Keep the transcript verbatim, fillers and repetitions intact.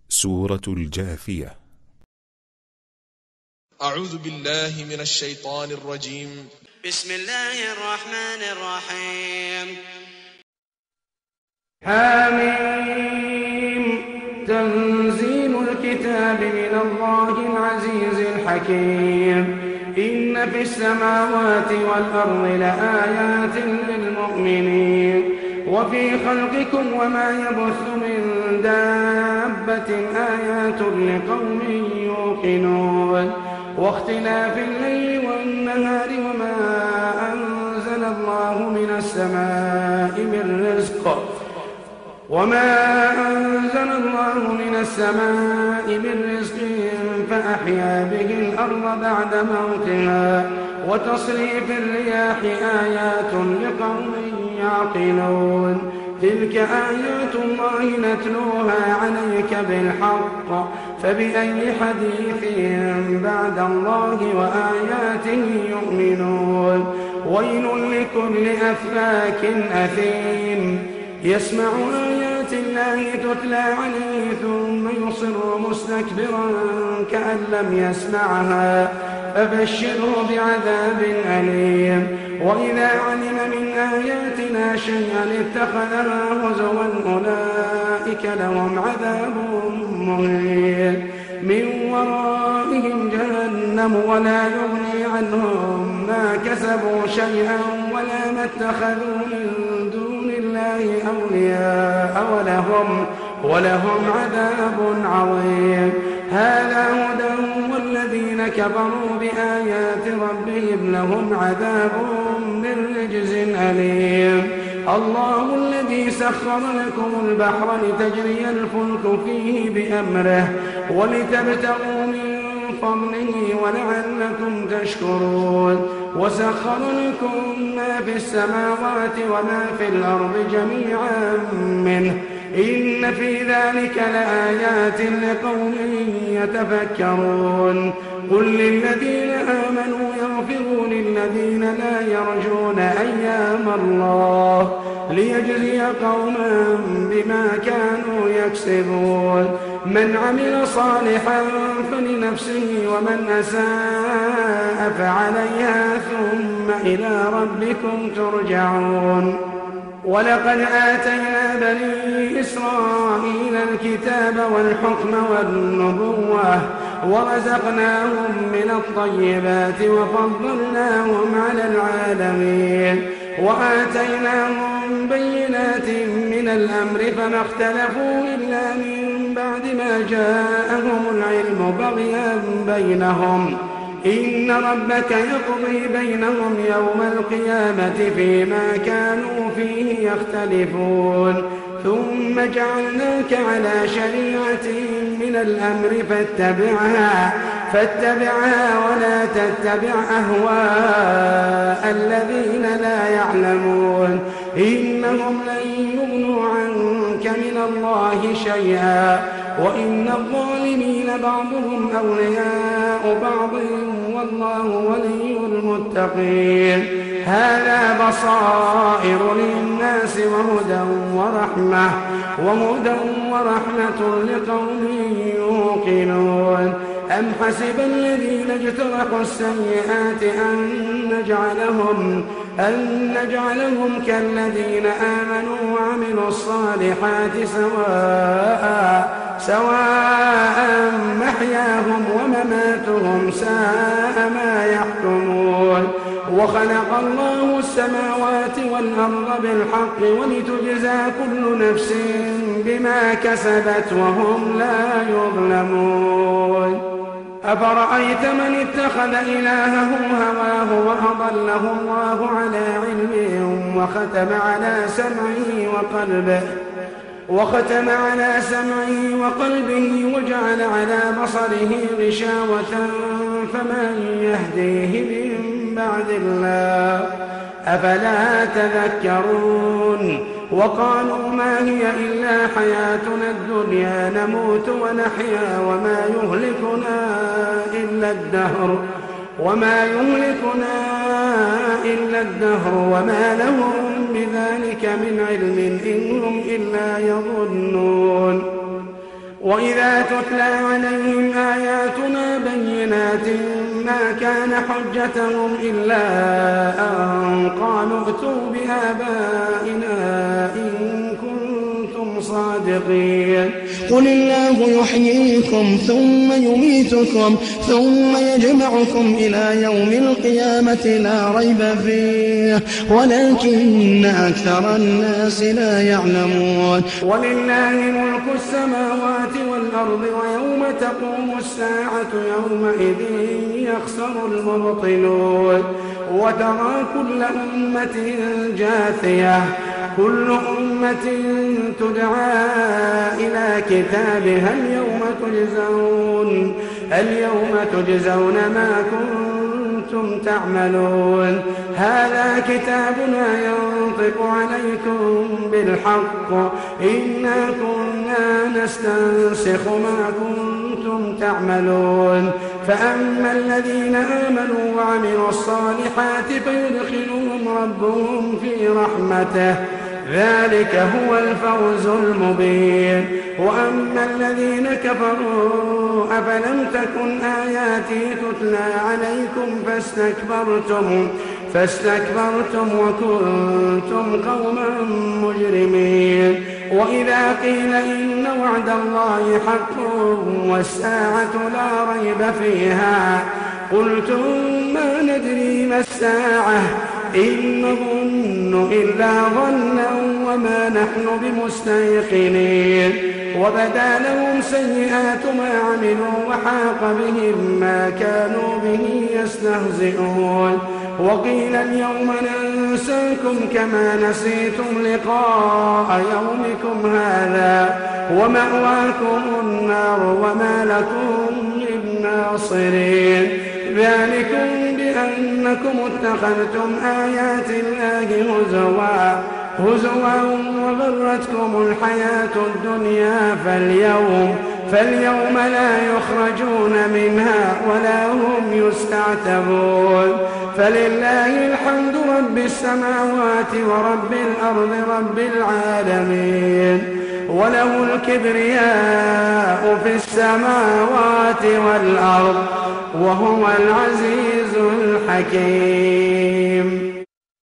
سورة الجاثية. أعوذ بالله من الشيطان الرجيم. بسم الله الرحمن الرحيم. حميم. تنزيل الكتاب من الله العزيز الحكيم. إن في السماوات والأرض لآيات للمؤمنين وفي خلقكم وما يبث من دابة آيات لقوم يوقنون واختلاف الليل والنهار وما أنزل الله من السماء من رزق وما أنزل الله من السماء من رزق فأحيا به الأرض بعد موتها وتصريف الرياح آيات لقوم يعقلون تلك آيات الله نتلوها عليك بالحق فبأي حديث بعد الله وآياته يؤمنون ويل لكل أفاك أثيم يسمع آيات الله تتلى عليه ثم يصر مستكبرا كأن لم يسمعها فبشره بعذاب أليم وإذا علم من آياتنا شيئا اتخذها هزوا أولئك لهم عذاب مهين من ورائهم جهنم ولا يغني عنهم ما كسبوا شيئا ولا ما اتخذوا من دون الله أولياء ولهم, ولهم عذاب عظيم هذا هدى والذين كفروا بآيات ربهم لهم عذاب من رجز أليم الله الذي سخر لكم البحر لتجري الفلك فيه بأمره ولتبتغوا من فضله ولعلكم تشكرون وسخر لكم ما في السماوات وما في الأرض جميعا منه إن في ذلك لآيات لقوم يتفكرون قل للذين آمنوا يغفروا للذين لا يرجون أيام الله ليجزي قوما بما كانوا يكسبون من عمل صالحا فلنفسه ومن أساء فعليها ثم إلى ربكم ترجعون ولقد آتينا بني إسرائيل الكتاب والحكم والنبوة ورزقناهم من الطيبات وفضلناهم على العالمين وآتيناهم بينات من الأمر فما اختلفوا إلا من بعد ما جاءهم العلم بغيا بينهم إن ربك يقضي بينهم يوم القيامة فيما كانوا فيه يختلفون ثم جعلناك على شريعة من الأمر فاتبعها فاتبعها ولا تتبع أهواء الذين لا يعلمون إنهم لن يغنوا عنك من الله شيئا وإن الظالمين بعضهم أولياء بعض والله ولي المتقين هذا بصائر للناس وهدى ورحمة وهدى ورحمة لقوم يوقنون أم حسب الذين اجترحوا السيئات أن نجعلهم أن نجعلهم كالذين آمنوا وعملوا الصالحات سواء سواء محياهم ومماتهم ساء ما يحكمون وخلق الله السماوات والأرض بالحق ولتجزى كل نفس بما كسبت وهم لا يظلمون أفرأيت من اتخذ إلهه هواه وأضله الله على علم وختم على سمعه وقلبه وختم على سمعه وقلبه وجعل على بصره غشاوة فمن يهديه من بعد الله أفلا تذكرون وقالوا ما هي إلا حياتنا الدنيا نموت ونحيا وما يهلكنا إلا الدهر وما يهلكنا إلا الدهر وما لهم بذلك من علم إن هم إلا يظنون وإذا تتلى عليهم آياتنا بينات ما كان حجتهم إلا أن قالوا ائتوا بآبائنا إن كنتم صادقين. قل الله يحييكم ثم يميتكم ثم يجمعكم إلى يوم القيامة لا ريب فيه ولكن أكثر الناس لا يعلمون. ولله ملك السماوات والأرض ويوم تقوم الساعة يومئذ يخسر المبطلون. وترى كل أمة جاثية كل أمة تدعى إلى كتابها اليوم تجزون اليوم تجزون ما كنتم تعملون. هذا كتابنا ينطق عليكم بالحق إنا كنا نستنسخ ما كنتم تعملون. فأما الذين آمنوا وعملوا الصالحات فيدخلهم ربهم في رحمته ذلك هو الفوز المبين. وأما الذين كفروا أفلم تكن آياتي تتلى عليكم فاستكبرتم فاستكبرتم وكنتم قوما مجرمين. وإذا قيل إن وعد الله حق والساعة لا ريب فيها قلتم ما ندري ما الساعة إن نظن إلا ظنا وما نحن بمستيقنين. وبدا لهم سيئات ما عملوا وحاق بهم ما كانوا به يستهزئون. وقيل اليوم ننساكم كما نسيتم لقاء يومكم هذا ومأواكم النار وما لكم من ناصرين. ذلكم بأنكم اتخذتم آيات الله هزوا هزوا وغرتكم الحياة الدنيا فاليوم فاليوم لا يخرجون منها ولا هم يستعتبون. فلله الحمد رب السماوات ورب الأرض رب العالمين وله الكبرياء في السماوات والأرض وهو العزيز الحكيم.